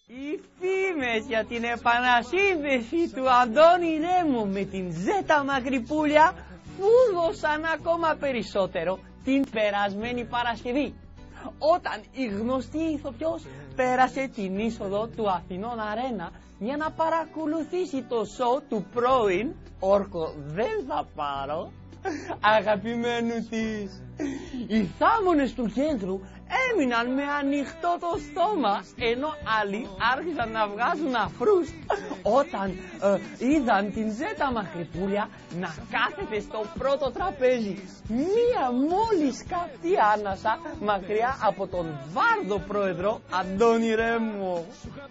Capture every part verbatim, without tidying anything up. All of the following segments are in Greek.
Οι φήμες για την επανασύνδεση του Αντώνη Ρέμου με την Ζέτα Μακρυπούλια φούδωσαν ακόμα περισσότερο την περασμένη Παρασκευή, όταν η γνωστή ηθοποιός πέρασε την είσοδο του Αθηνών Αρένα για να παρακολουθήσει το σοου του πρώην όρκο δεν θα πάρω αγαπημένου της. Οι θάμονες του κέντρου έμειναν με ανοιχτό το στόμα, ενώ άλλοι άρχισαν να βγάζουν αφρούς όταν ε, είδαν την Ζέτα Μακρυπούλια να κάθεται στο πρώτο τραπέζι, μία μόλις καυτή άνασα μακριά από τον βάρδο πρόεδρο Αντώνη Ρέμου.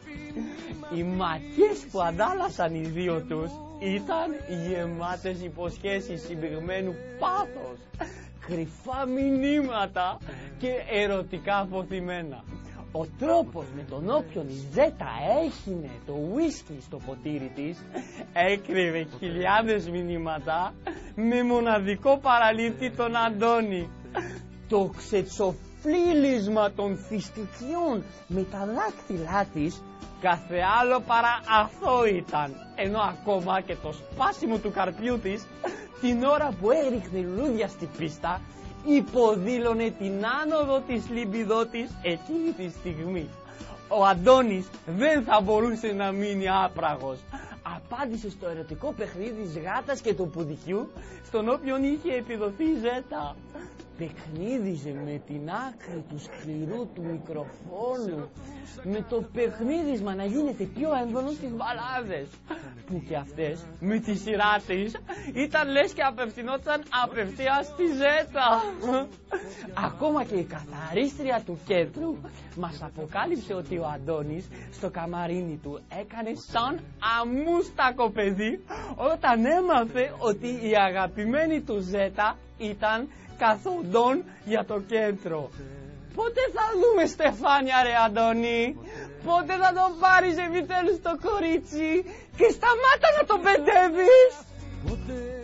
Οι ματιές που αντάλλασαν οι δύο τους ήταν γεμάτες υποσχέσεις συμπηγμένου πάθος, κρυφά μηνύματα και ερωτικά αποθυμένα. Ο τρόπος με τον όποιον η Ζέτα έχινε το ουίσκι στο ποτήρι της έκρυβε χιλιάδες μηνύματα με μοναδικό παραλήπτη τον Αντώνη. Το ξετσοφλίλισμα των θυστικιών με τα δάκτυλά της κάθε άλλο παρά αθώο ήταν, ενώ ακόμα και το σπάσιμο του καρπιού της την ώρα που έριχνε λουλούδια στη πίστα υποδήλωνε την άνοδο της λιμπιδό της εκείνη τη στιγμή. Ο Αντώνης δεν θα μπορούσε να μείνει άπραγος. Απάντησε στο ερωτικό παιχνίδι της γάτας και του πουδικιού, στον όποιον είχε επιδοθεί η Ζέτα. Παιχνίδιζε με την άκρη του σκληρού του μικροφόνου, με το παιχνίδισμα να γίνεται πιο έντονο στις μπαλάδες, που και αυτές με τη σειρά της ήταν λες και απευθυνόταν απευθείας στη Ζέτα. Ακόμα και η καθαρίστρια του κέντρου μας αποκάλυψε ότι ο Αντώνης στο καμαρίνι του έκανε σαν αμούστακο παιδί όταν έμαθε ότι η αγαπημένη του Ζέτα ήταν καθοδόν για το κέντρο. Πότε θα δούμε Στεφάνια ρε Αντώνη? Πότε θα τον πάρεις επιτέλους το κορίτσι και σταμάτα να τον παιδεύεις?